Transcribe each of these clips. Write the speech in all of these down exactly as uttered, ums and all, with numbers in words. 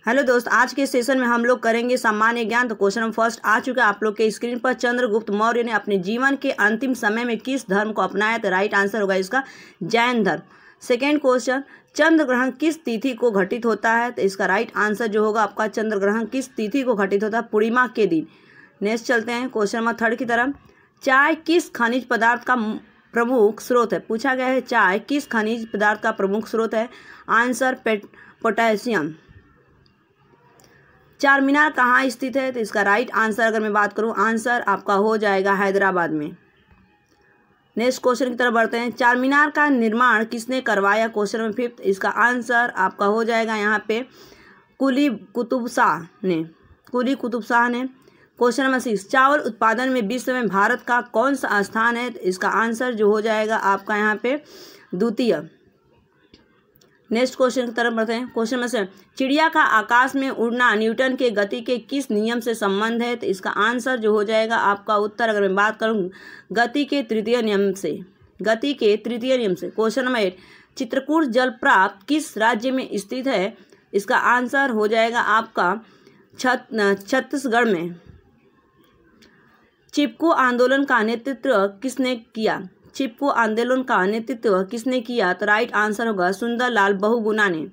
Hello दोस्त, आज के सेशन में हम लोग करेंगे सामान्य ज्ञान। तो क्वेश्चन नंबर फर्स्ट आ चुका है आप लोग के स्क्रीन पर। चंद्रगुप्त मौर्य ने अपने जीवन के अंतिम समय में किस धर्म को अपनाया? तो राइट आंसर होगा इसका जैन धर्म। सेकेंड क्वेश्चन, चंद्र ग्रहण किस तिथि को घटित होता है? तो इसका राइट आंसर जो होगा आपका चंद्र ग्रहण किस तिथि को घटित होता है? पूर्णिमा के दिन। नेक्स्ट चलते हैं क्वेश्चन नंबर थर्ड की तरफ। चाय किस खनिज पदार्थ का प्रमुख स्रोत है? पूछा गया है चाय किस खनिज पदार्थ का प्रमुख स्रोत है? Answer potassium. चार मीनार कहाँ स्थित है? तो इसका राइट आंसर अगर मैं बात करूँ, आंसर आपका हो जाएगा हैदराबाद में। नेक्स्ट क्वेश्चन की तरफ बढ़ते हैं। चार मीनार का निर्माण किसने करवाया? क्वेश्चन नंबर फिफ्थ, इसका आंसर आपका हो जाएगा यहाँ पे कुली कुतुब शाह ने कुली कुतुब शाह ने। क्वेश्चन नंबर सिक्स, चावल उत्पादन में विश्व में भारत का कौन सा स्थान है? तो इसका आंसर जो हो जाएगा आपका यहाँ पे द्वितीय। नेक्स्ट क्वेश्चन की तरफ बढ़ते हैं। क्वेश्चन नंबर सेवन, चिड़िया का आकाश में उड़ना न्यूटन के गति के किस नियम से संबंध है? तो इसका आंसर जो हो जाएगा आपका उत्तर अगर मैं बात करूँ गति के तृतीय नियम से गति के तृतीय नियम से। क्वेश्चन नंबर एट, चित्रकूट जलप्रपात किस राज्य में स्थित है? इसका आंसर हो जाएगा आपका छत्तीसगढ़ में। चिपको आंदोलन का नेतृत्व किसने किया? चिपको आंदोलन का नेतृत्व किसने किया? तो राइट आंसर होगा सुंदरलाल बहुगुणा ने।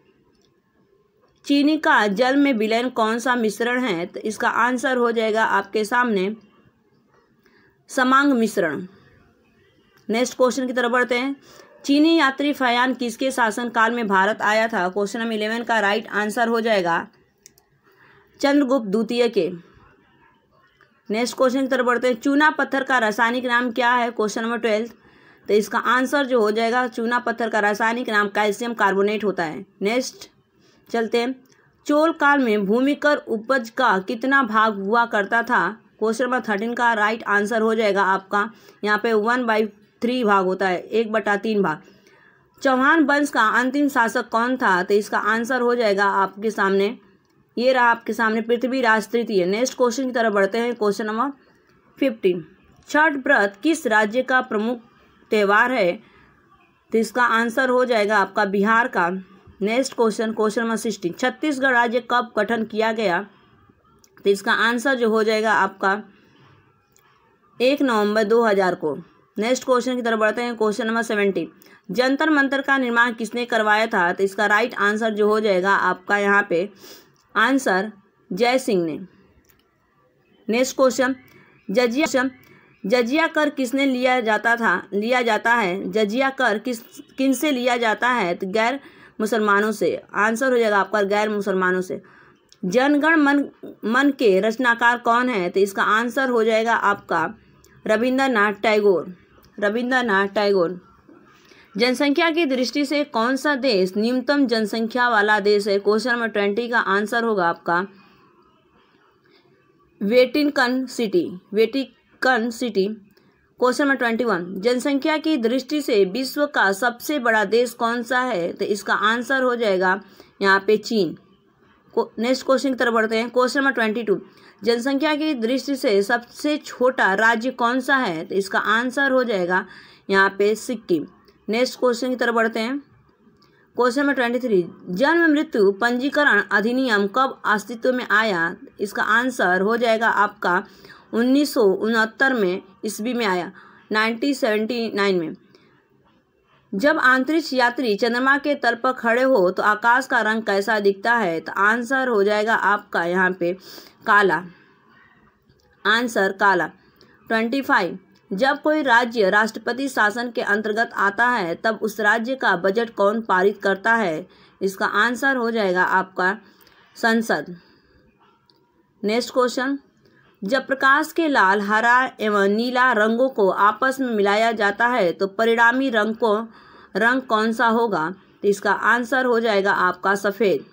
चीनी का जल में विलयन कौन सा मिश्रण है? तो इसका आंसर हो जाएगा आपके सामने समांग मिश्रण। नेक्स्ट क्वेश्चन की तरफ बढ़ते हैं। चीनी यात्री फयान किसके शासनकाल में भारत आया था? क्वेश्चन नंबर इलेवन का राइट आंसर हो जाएगा चंद्रगुप्त द्वितीय के। नेक्स्ट क्वेश्चन की तरफ बढ़ते हैं। चूना पत्थर का रासायनिक नाम क्या है? क्वेश्चन नंबर ट्वेल्थ, तो इसका आंसर जो हो जाएगा चूना पत्थर का रासायनिक नाम कैल्शियम कार्बोनेट होता है। नेक्स्ट चलते हैं। चोल काल में भूमिकर उपज का कितना भाग हुआ करता था? क्वेश्चन नंबर थर्टीन का राइट आंसर हो जाएगा आपका यहाँ पे वन बाई थ्री भाग होता है, एक बटा तीन भाग। चौहान वंश का अंतिम शासक कौन था? तो इसका आंसर हो जाएगा आपके सामने, ये रहा आपके सामने पृथ्वीराज तृतीय। नेक्स्ट क्वेश्चन की तरफ बढ़ते हैं। क्वेश्चन नंबर फिफ्टीन, छठ व्रत किस राज्य का प्रमुख त्यौहार है? तो इसका आंसर हो जाएगा आपका बिहार का। Next question question number sixteen, Chhattisgarh राज्य कब गठन किया गया? तो इसका आंसर जो हो जाएगा आपका एक नवंबर दो हज़ार को। नेक्स्ट क्वेश्चन की तरफ बढ़ते हैं। Question number seventeen, Jantar Mantar का निर्माण किसने करवाया था? तो इसका राइट आंसर जो हो जाएगा आपका यहाँ पे आंसर जय सिंह ने। नेक्स्ट क्वेश्चन, जजिया जजिया कर किसने लिया जाता था लिया जाता है जजिया कर किस किन से लिया जाता है? तो गैर मुसलमानों से। आंसर हो जाएगा आपका गैर मुसलमानों से। जनगण मन मन के रचनाकार कौन है? तो इसका आंसर हो जाएगा आपका रविंद्रनाथ टैगोर रविंद्रनाथ टैगोर। जनसंख्या की दृष्टि से कौन सा देश न्यूनतम जनसंख्या वाला देश है? क्वेश्चन नंबर ट्वेंटी का आंसर होगा आपका Vatican City Vatican City. Question number twenty one, जनसंख्या की दृष्टि से विश्व का सबसे बड़ा देश कौन सा है? तो इसका आंसर हो जाएगा यहाँ पे चीन। नेक्स्ट क्वेश्चन की तरफ बढ़ते हैं। क्वेश्चन नंबर ट्वेंटी टू, जनसंख्या की दृष्टि से सबसे छोटा राज्य कौन सा है? तो इसका आंसर हो जाएगा यहाँ पे सिक्किम। नेक्स्ट क्वेश्चन की तरफ बढ़ते हैं। क्वेश्चन नंबर ट्वेंटी थ्री, जन्म मृत्यु पंजीकरण अधिनियम कब अस्तित्व में आया? इसका आंसर हो जाएगा आपका उन्नीस सौ उनहत्तर में ईस्वी में आया, नाइनटीन सेवेंटी नाइन में। जब अंतरिक्ष यात्री चंद्रमा के तल पर खड़े हो तो आकाश का रंग कैसा दिखता है? तो आंसर हो जाएगा आपका यहाँ पे काला। आंसर काला। ट्वेंटी फाइव, जब कोई राज्य राष्ट्रपति शासन के अंतर्गत आता है तब उस राज्य का बजट कौन पारित करता है? इसका आंसर हो जाएगा आपका संसद। नेक्स्ट क्वेश्चन, जब प्रकाश के लाल, हरा एवं नीला रंगों को आपस में मिलाया जाता है तो परिणामी रंग को रंग कौन सा होगा? तो इसका आंसर हो जाएगा आपका सफेद।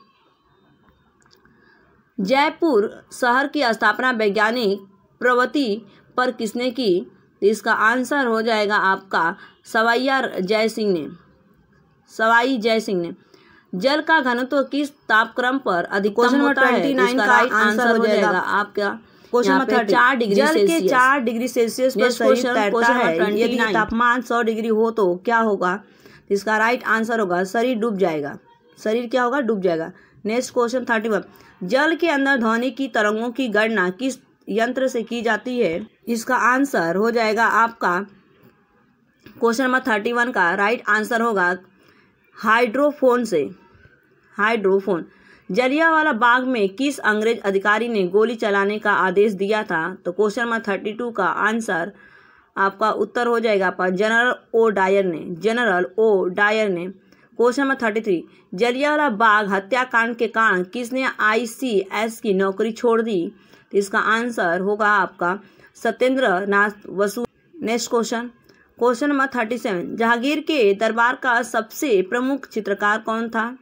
जयपुर शहर की स्थापना वैज्ञानिक प्रवृत्ति पर किसने की? तो इसका आंसर हो जाएगा आपका सवाईया जय सिंह ने सवाई जय सिंह ने। जल का घनत्व किस तापक्रम पर अधिकतम होता है? इसका राइट आंसर हो जाएगा आपका क्वेश्चन नंबर चार डिग्री जल के चार डिग्री सेल्सियस पर शरीर तैरता है। यदि तापमान सौ डिग्री हो तो क्या होगा? इसका राइट आंसर होगा शरीर डूब जाएगा शरीर क्या होगा? डूब जाएगा। नेक्स्ट क्वेश्चन थर्टी वन, जल के अंदर ध्वनि की तरंगों की गणना किस यंत्र से की जाती है? इसका आंसर हो जाएगा आपका क्वेश्चन नंबर थर्टी वन का राइट आंसर होगा हाइड्रोफोन से। हाइड्रोफोन। जलियांवाला बाग में किस अंग्रेज अधिकारी ने गोली चलाने का आदेश दिया था? तो क्वेश्चन नंबर थर्टी टू का आंसर आपका उत्तर हो जाएगा आपका जनरल ओ डायर ने। जनरल ओ डायर ने। Question number thirty three, Jallianwala Bagh हत्याकांड के कारण किसने आई सी एस की नौकरी छोड़ दी? तो इसका आंसर होगा आपका Satyendra Nath Basu. Next question question number thirty seven, Jahangir के दरबार का सबसे प्रमुख चित्रकार कौन था?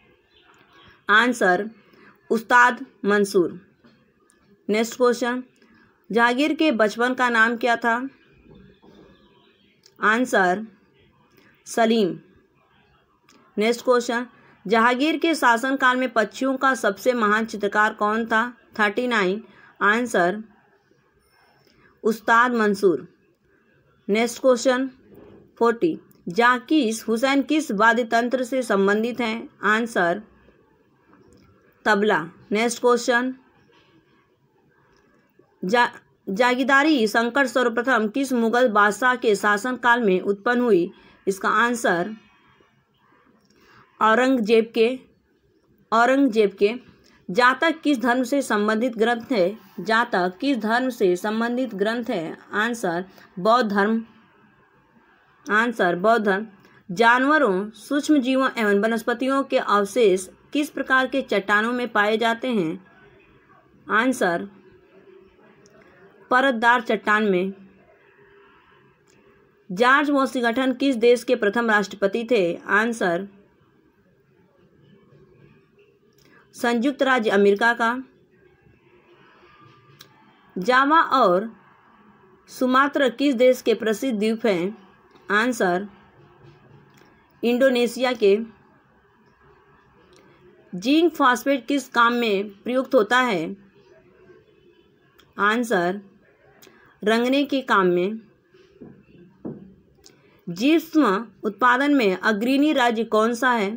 Answer Ustad Mansur. Next question, Jahangir के बचपन का नाम क्या था? Answer Salim. Next question, Jahangir के शासनकाल में पक्षियों का सबसे महान चित्रकार कौन था? Thirty nine. Answer Ustad Mansur. Next question forty, Zakir Hussain किस वाद्य तंत्र से संबंधित हैं? आंसर तबला। नेक्स्ट क्वेश्चन, जा जागीरदारी संकट सर्वप्रथम किस मुगल बादशाह के शासनकाल में उत्पन्न हुई? इसका आंसर औरंगजेब के औरंगजेब के। जातक किस धर्म से संबंधित ग्रंथ है? जातक किस धर्म से संबंधित ग्रंथ है? आंसर बौद्ध धर्म। आंसर बौद्ध धर्म। जानवरों, सूक्ष्म जीवों एवं वनस्पतियों के अवशेष किस प्रकार के चट्टानों में पाए जाते हैं? आंसर परतदार चट्टान में। जॉर्ज वॉशिंगटन किस देश के प्रथम राष्ट्रपति थे? आंसर संयुक्त राज्य अमेरिका का। जावा और सुमात्रा किस देश के प्रसिद्ध द्वीप हैं? आंसर इंडोनेशिया के। जिंक फास्फेट किस काम में प्रयुक्त होता है? आंसर रंगने के काम में। जिप्सम उत्पादन में अग्रणी राज्य कौन सा है?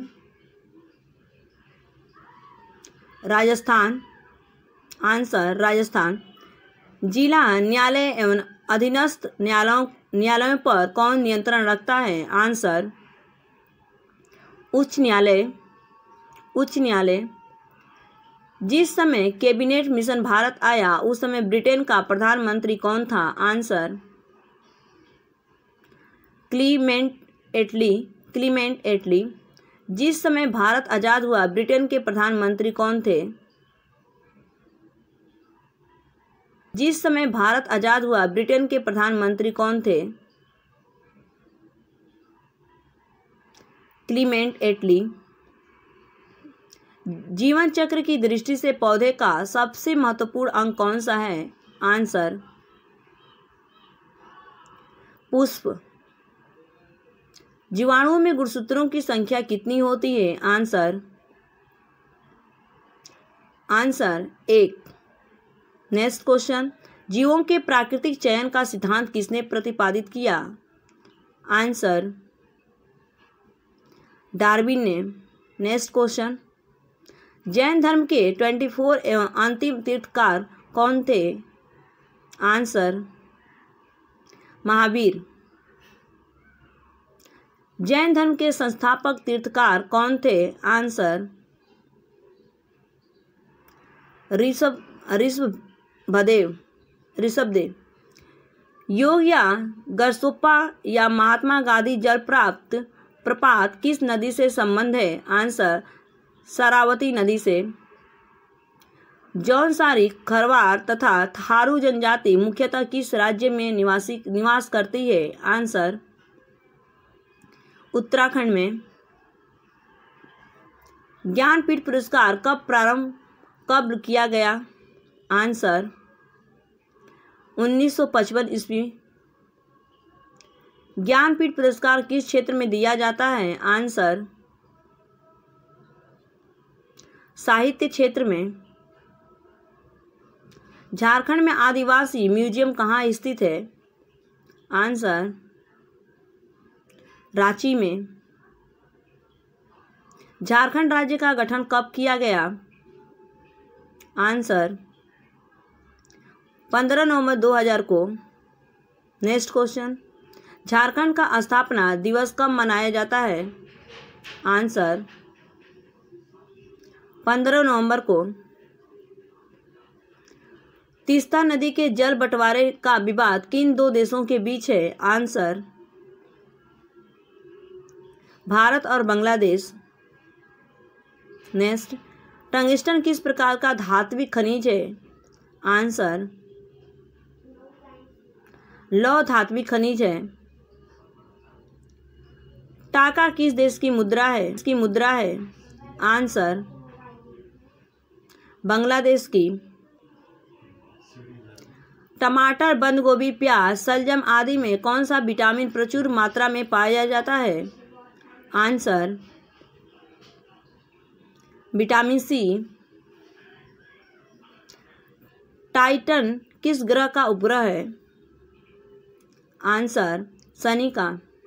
राजस्थान। आंसर राजस्थान। जिला न्यायालय एवं अधीनस्थ न्यायालयों न्यायालयों पर कौन नियंत्रण रखता है? आंसर उच्च न्यायालय। उच्च न्यायालय। जिस समय कैबिनेट मिशन भारत आया उस समय ब्रिटेन का प्रधानमंत्री कौन था? Answer Clement Attlee. Clement Attlee. जिस समय भारत आजाद हुआ ब्रिटेन के प्रधानमंत्री कौन थे? जिस समय भारत आजाद हुआ ब्रिटेन के प्रधानमंत्री कौन थे? Clement Attlee. जीवन चक्र की दृष्टि से पौधे का सबसे महत्वपूर्ण अंग कौन सा है? आंसर पुष्प। जीवाणुओं में गुणसूत्रों की संख्या कितनी होती है? आंसर आंसर एक। नेक्स्ट क्वेश्चन, जीवों के प्राकृतिक चयन का सिद्धांत किसने प्रतिपादित किया? आंसर डार्विन ने। नेक्स्ट क्वेश्चन, जैन धर्म के ट्वेंटी फोर एवं अंतिम तीर्थकार कौन थे? आंसर महावीर। जैन धर्म के संस्थापक तीर्थकार कौन थे? आंसर ऋषभ ऋषभदेव ऋषभदेव। योग या गरसोप्पा या महात्मा गांधी जल प्राप्त प्रपात किस नदी से संबंध है? आंसर शरावती नदी से। जौनसारी, खरवार तथा थारू जनजाति मुख्यतः किस राज्य में निवासी निवास करती है? आंसर उत्तराखंड में। ज्ञानपीठ पुरस्कार कब प्रारंभ कब किया गया? आंसर उन्नीस सौ पचपन ईस्वी। ज्ञानपीठ पुरस्कार किस क्षेत्र में दिया जाता है? आंसर साहित्य क्षेत्र में। झारखंड में आदिवासी म्यूजियम कहाँ स्थित है? आंसर रांची में। झारखंड राज्य का गठन कब किया गया? आंसर पंद्रह नवंबर दो हज़ार को। नेक्स्ट क्वेश्चन, झारखंड का स्थापना दिवस कब मनाया जाता है? आंसर पंद्रह नवंबर को। तीस्ता नदी के जल बंटवारे का विवाद किन दो देशों के बीच है? आंसर भारत और बांग्लादेश। नेक्स्ट, टंगस्टन किस प्रकार का धात्विक खनिज है? आंसर लौह धात्विक खनिज है। टाका किस देश की मुद्रा है? इसकी मुद्रा है? आंसर बांग्लादेश की। टमाटर, बंद गोभी, प्याज, शलजम आदि में कौन सा विटामिन प्रचुर मात्रा में पाया जाता है? Answer vitamin C. टाइटन किस ग्रह का उपग्रह है? आंसर शनि का।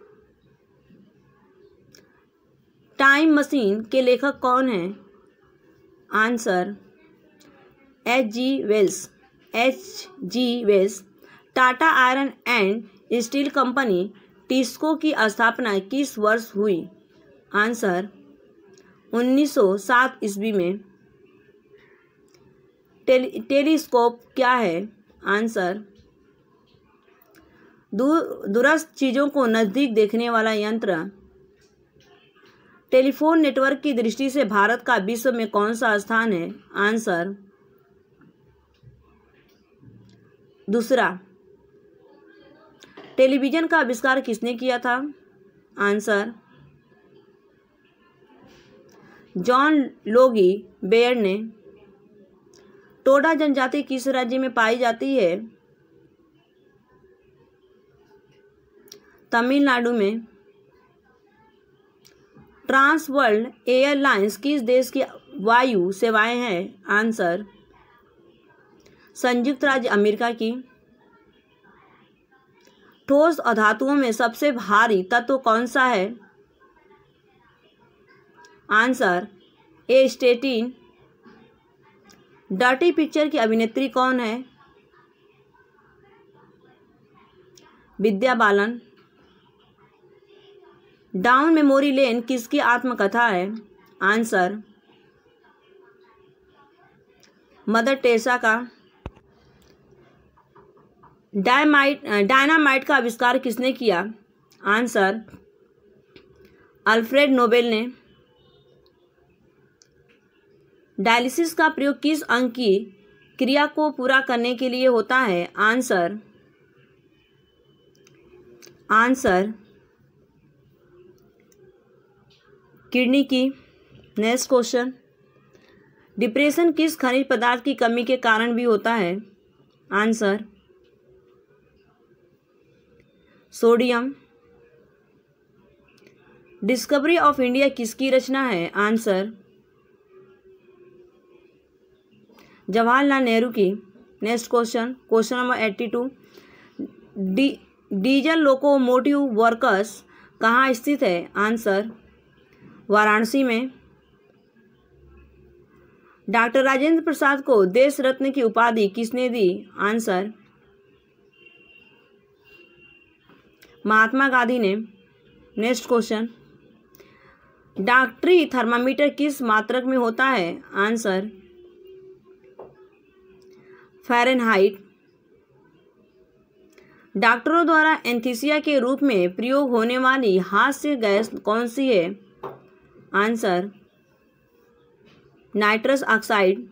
टाइम मशीन के लेखक कौन है? Answer H G Wells. H G Wells. Tata iron and steel company TISCO की स्थापना किस वर्ष हुई? आंसर उन्नीस सौ सात ईस्वी में। टेली टेलीस्कोप क्या है? आंसर दूर दूरस्थ चीज़ों को नज़दीक देखने वाला यंत्र। टेलीफोन नेटवर्क की दृष्टि से भारत का विश्व में कौन सा स्थान है? आंसर दूसरा। टेलीविज़न का आविष्कार किसने किया था? आंसर जॉन लोगी बेयर ने। टोडा जनजाति किस राज्य में पाई जाती है? तमिलनाडु में। ट्रांस वर्ल्ड एयरलाइंस किस देश की वायु सेवाएं हैं? आंसर संयुक्त राज्य अमेरिका की। ठोस और धातुओं में सबसे भारी तत्व कौन सा है? Answer astatine. Dirty picture की अभिनेत्री कौन है? Vidya Balan. Down memory lane किसकी आत्मकथा है? आंसर मदर टेरेसा का। डायमाइट डायनामाइट का आविष्कार किसने किया? आंसर अल्फ्रेड नोबेल ने। डायलिसिस का प्रयोग किस अंग की क्रिया को पूरा करने के लिए होता है? आंसर आंसर किडनी की। नेक्स्ट क्वेश्चन, डिप्रेशन किस खनिज पदार्थ की कमी के कारण भी होता है? Answer sodium. Discovery of India किसकी रचना है? आंसर जवाहरलाल नेहरू की। Next question, question number eighty two, D diesel locomotive works कहाँ स्थित है? आंसर वाराणसी में। डॉक्टर राजेंद्र प्रसाद को देश रत्न की उपाधि किसने दी? आंसर महात्मा गांधी ने। नेक्स्ट क्वेश्चन, डॉक्टरी थर्मामीटर किस मात्रक में होता है? Answer Fahrenheit. डॉक्टरों द्वारा एनेस्थीसिया के रूप में प्रयोग होने वाली हास्य गैस कौन सी है? Answer nitrous oxide.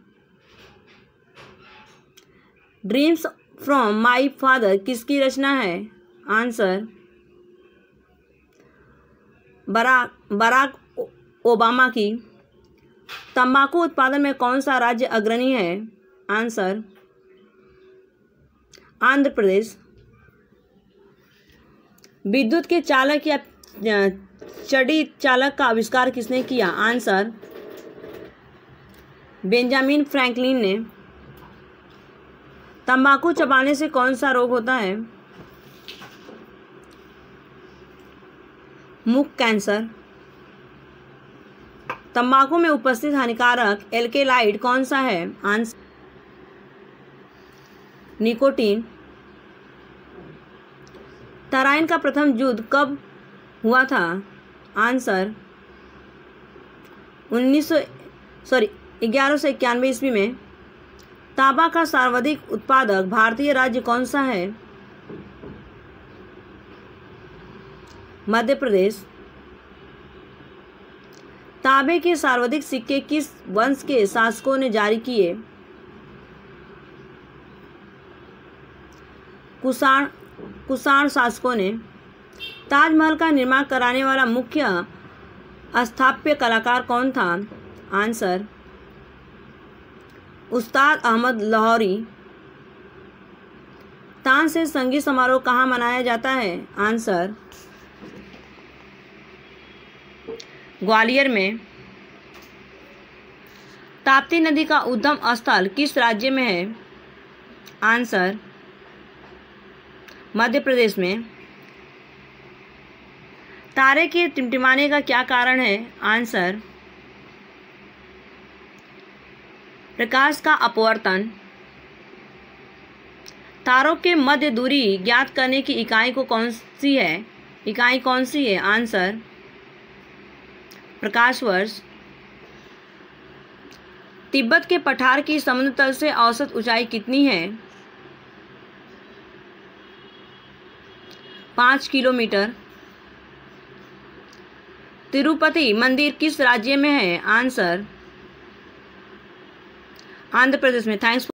Dreams from my father किसकी रचना है? आंसर बराक बराक ओबामा की। तंबाकू उत्पादन में कौन सा राज्य अग्रणी है? आंसर आंध्र प्रदेश। विद्युत के चालक या चड़ी चालक का आविष्कार किसने किया? आंसर बेंजामिन फ्रैंकलिन ने। तंबाकू चबाने से कौन सा रोग होता है? मुख कैंसर। तंबाकू में उपस्थित हानिकारक एल्केलाइड कौन सा है? Answer nicotine. तराइन का प्रथम युद्ध कब हुआ था? आंसर उन्नीस सौ सॉरी ग्यारह सौ इक्यानवे ईस्वी में। तांबा का सर्वाधिक उत्पादक भारतीय राज्य कौन सा है? मध्य प्रदेश। तांबे के सर्वाधिक सिक्के किस वंश के शासकों ने जारी किए? कुषाण कुषाण शासकों ने। ताजमहल का निर्माण कराने वाला मुख्य स्थापत्य कलाकार कौन था? आंसर उस्ताद अहमद लाहौरी। तानसेन संगीत समारोह कहाँ मनाया जाता है? आंसर ग्वालियर में। ताप्ती नदी का उद्गम स्थल किस राज्य में है? आंसर मध्य प्रदेश में। तारे के टिमटिमाने का क्या कारण है? आंसर प्रकाश का अपवर्तन। तारों के मध्य दूरी ज्ञात करने की इकाई को कौन सी है इकाई कौन सी है? आंसर प्रकाश वर्ष। तिब्बत के पठार की समुद्र तल से औसत ऊंचाई कितनी है? पाँच किलोमीटर। तिरुपति मंदिर किस राज्य में है? आंसर आंध्र प्रदेश में। थैंक्स।